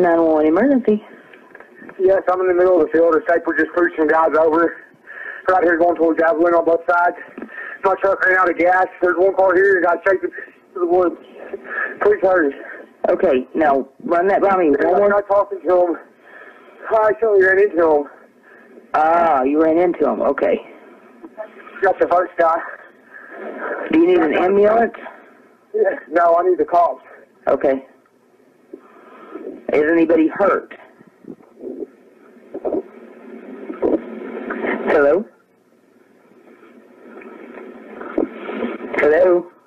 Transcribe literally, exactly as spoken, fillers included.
nine one one emergency. Yes, I'm in the middle of the field. The Staple just pushed some guys over. Right here going towards Javelin on both sides. My truck ran out of gas. There's one car here that got shaken to the woods. Please hurry. Okay, now run that by me. One I'm more. not talking to him. I actually ran into him. Ah, you ran into him. Okay. That's the first guy. Do you need an ambulance? Yeah. No, I need the cops. Okay. Is anybody hurt? Hello? Hello?